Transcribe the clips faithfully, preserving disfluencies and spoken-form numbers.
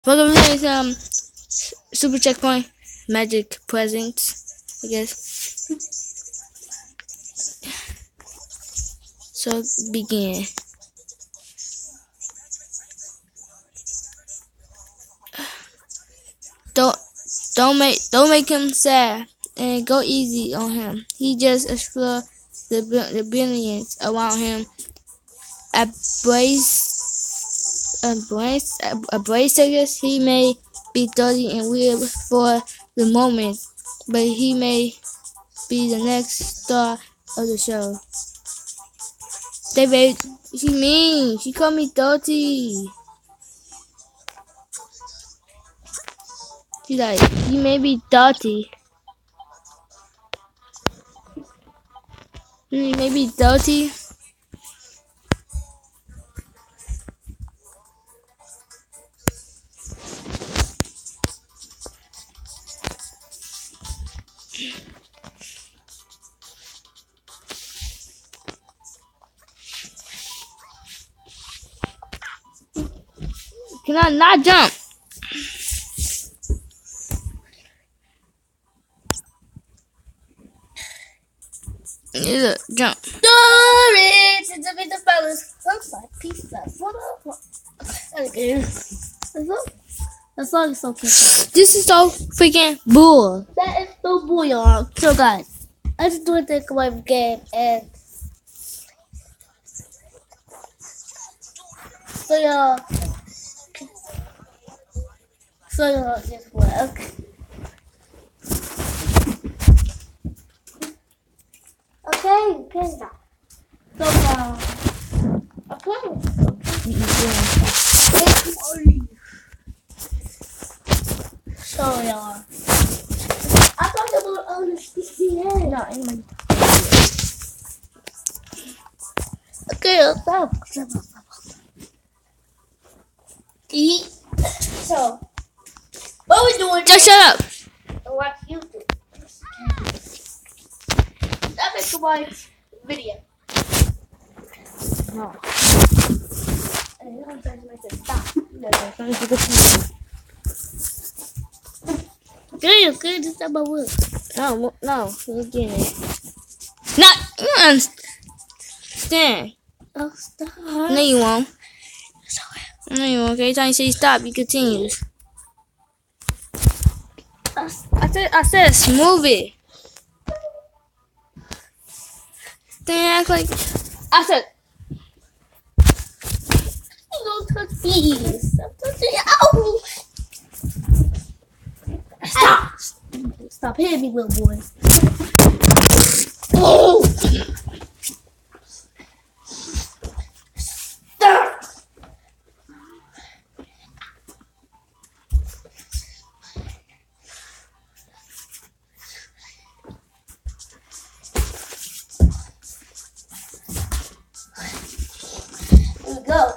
Welcome to this um super checkpoint magic presents, I guess. So begin. Don't don't make don't make him sad and go easy on him. He just explore the the brilliance around him. Embrace embrace embrace I guess he may be dirty and weird for the moment, but he may be the next star of the show. David, she mean she called me dirty. She's like, you may be dirty. You may be dirty. Can I not jump? Yeah, jump. Stories to the bit of fellas. Looks like pizza. What up? Okay. That song is so cute. This is so freaking bull. That is so bull, y'all. So, guys, I just do a takeaway game and. So, y'all. So, y'all, guess what? Okay. Okay, okay, now. So, uh, okay. So, y'all. I thought about on the C C A. No, in my. Okay, stop. Eat. So, what we doing? Just shut up. And watch YouTube. That makes my video. No. And then I'm trying to make it stop. Good, good, just stop my work. No, no, you're getting it. Not, you don't understand. Oh, stop. No, you won't. No, you won't. Every time you say stop, you continue. I said, I said, smooth it. Then act like I said. You don't touch me. Stop touching it. Ow! Stop! Stop hitting me, little boy. Oh! Stop! Here we go.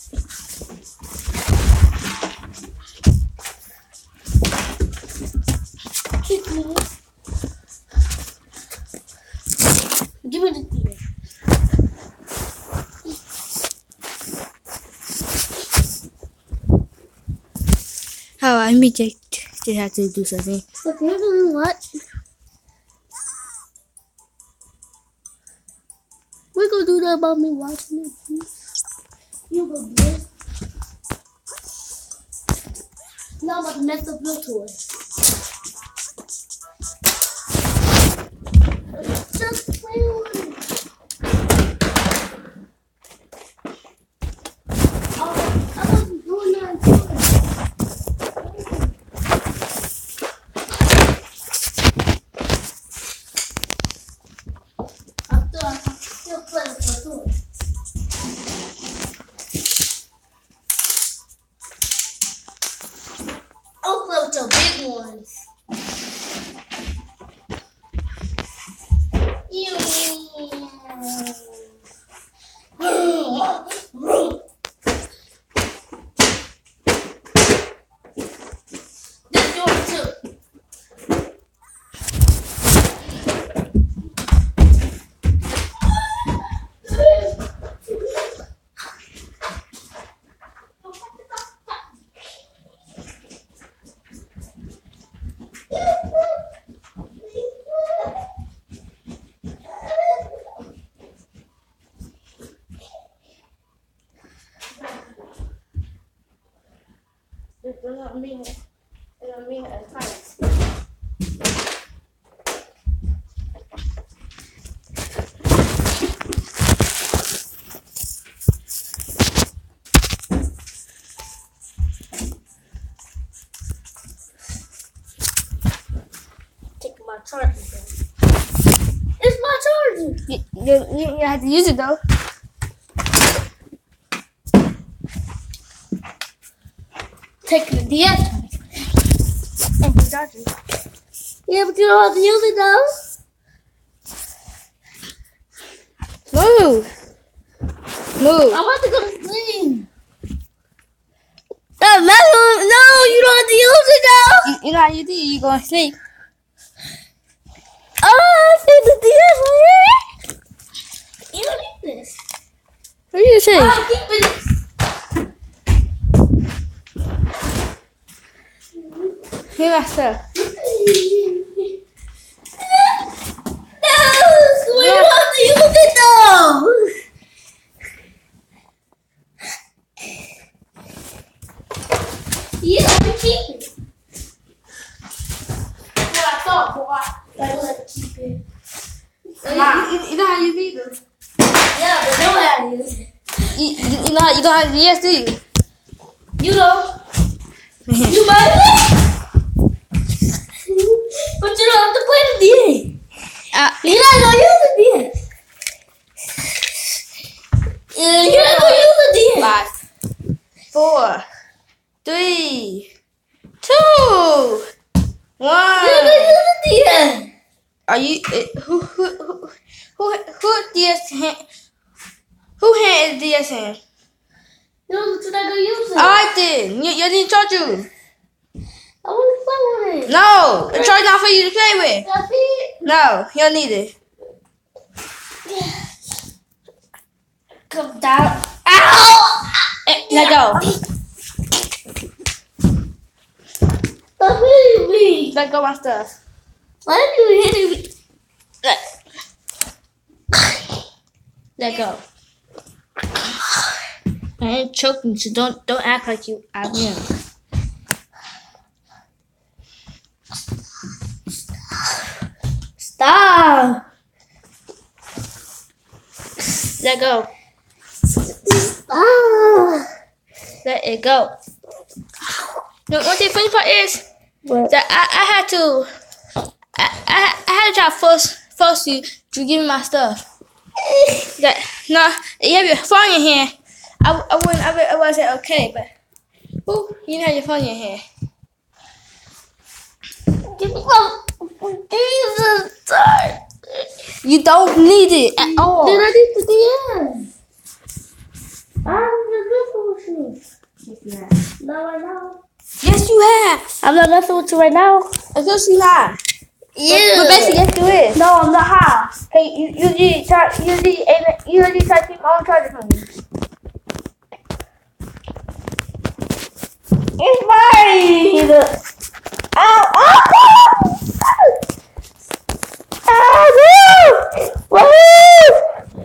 Kick me. Give me the deal. How I me just just have to do something. Okay, you're doing what? We're gonna do that about me watching it, please. You go do it. Now I'm about to mess up your toy. Just play with it. Oh, I wasn't doing that. I'm still, I'm still playing with my toy. I'll play with your big ones. Ew. This is yours too. It does not mean it. It don't mean it as tight. Take my charger. It's my charger. You, you, you, you have to use it though. Take the D S. And the charger. Yeah, but you don't have to use it though. Move. Move. I want to go to sleep. No, no, you don't have to use it though. You, you know how you do. You go to sleep. Oh, I see the D S right here. You don't need this. What do you say? I'll keep it. Here, my stuff. No, we don't have to use it though. Yeah, let me keep it. What I thought, boy. I let keep it. Nah, you, you know how you read them. Yeah, but know how to use it. You, you, you know how you don't have the yes, do you? You know. You might have. But you don't have to play the D A. Uh, You're not gonna use the D A. Yeah, you're not gonna use the D A. Five, four, three, two, one. You're not gonna use the D A. Are you uh, who who who who who D S hand? Who hand is D S hand? No, but you're not gonna use it. I did. You, you didn't charge you. I want to play with it. No, the charge not for you to play with. That's it. No, you don't need it. Come down. Ow! Eh, let go. Stop hitting me. Let go of my stuff. Why are you hitting me? Let, let go. I ain't choking, so don't don't act like you I am. Stop. Let go. Stop. Let it go. No, one thing funny part is What? that I, I had to I, I I had to try to force force you to give me my stuff. That no, you have your phone in here. I, I wouldn't I, would, I wasn't okay, but ooh, you have your phone in here. Give me some Jesus. Sorry. You don't need it at all. Then I need the D S. I'm not messing with you. No, I know. Yes, you have. I'm not messing with you right now. Of course you have. Yeah. But basically, yes, you is. No, I'm not high. Hey, you you need try you need you need try to keep my own charger from me. It's mine. Ow! Ow! Ow! Woo!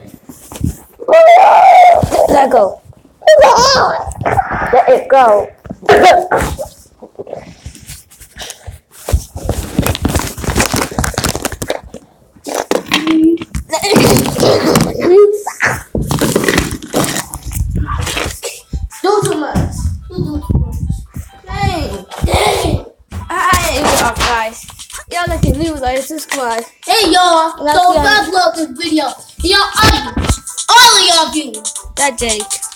Woo! Let go. Let it go. Do too much. Dang. Dang. I ain't off, guys. Y'all like to leave like this squad. Hey y'all, Let's so go. if I love this video, y'all audience, all of y'all views. That Jake.